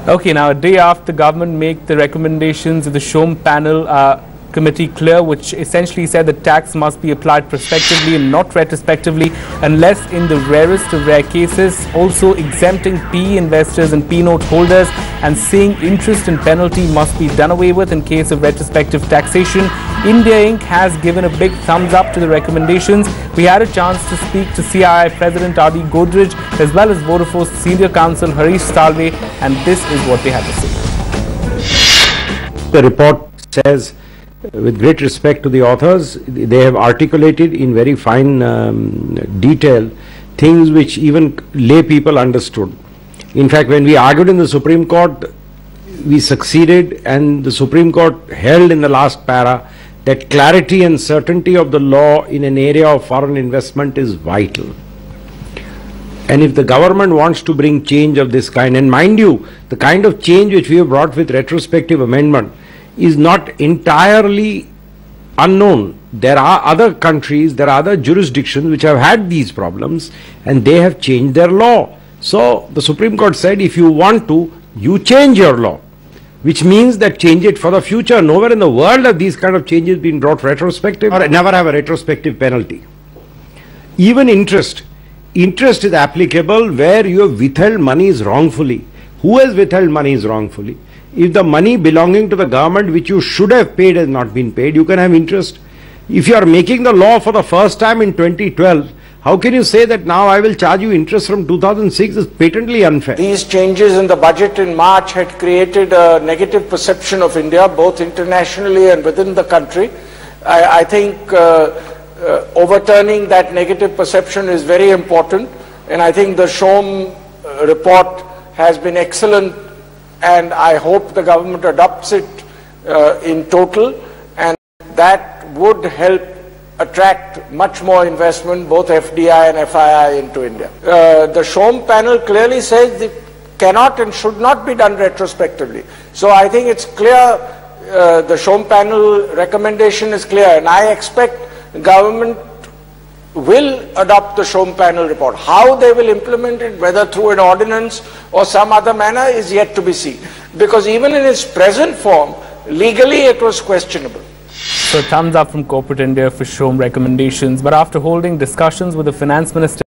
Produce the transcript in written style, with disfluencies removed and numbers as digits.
Okay, now a day after the government make the recommendations of the SHOAM panel committee clear, which essentially said the tax must be applied prospectively and not retrospectively unless in the rarest of rare cases, also exempting PE investors and P note holders and saying interest and penalty must be done away with in case of retrospective taxation. India Inc. has given a big thumbs up to the recommendations. We had a chance to speak to CII President R.D. Godrej as well as Vodafone's Senior Counsel Harish Salve, and this is what they had to say. The report says, with great respect to the authors, they have articulated in very fine detail things which even lay people understood. In fact, when we argued in the Supreme Court, we succeeded, and the Supreme Court held in the last para that clarity and certainty of the law in an area of foreign investment is vital. And if the government wants to bring change of this kind, and mind you, the kind of change which we have brought with retrospective amendment is not entirely unknown. There are other countries, there are other jurisdictions which have had these problems and they have changed their law. So the Supreme Court said, if you want to, you change your law, which means that change it for the future. Nowhere in the world have these kind of changes been brought retrospective, or never have a retrospective penalty. Even interest is applicable where you have withheld monies wrongfully. Who has withheld monies wrongfully? If the money belonging to the government which you should have paid has not been paid, you can have interest. If you are making the law for the first time in 2012, how can you say that now I will charge you interest from 2006? It's patently unfair. These changes in the budget in March had created a negative perception of India, both internationally and within the country. I think overturning that negative perception is very important, and I think the SHOAM report has been excellent, and I hope the government adopts it in total, and that would help attract much more investment, both FDI and FII, into India. The SHOAM panel clearly says it cannot and should not be done retrospectively. So I think it's clear, the SHOAM panel recommendation is clear, and I expect the government will adopt the SHOAM panel report. How they will implement it, whether through an ordinance or some other manner, is yet to be seen. Because even in its present form, legally it was questionable. So thumbs up from corporate India for SHOAM recommendations. But after holding discussions with the finance minister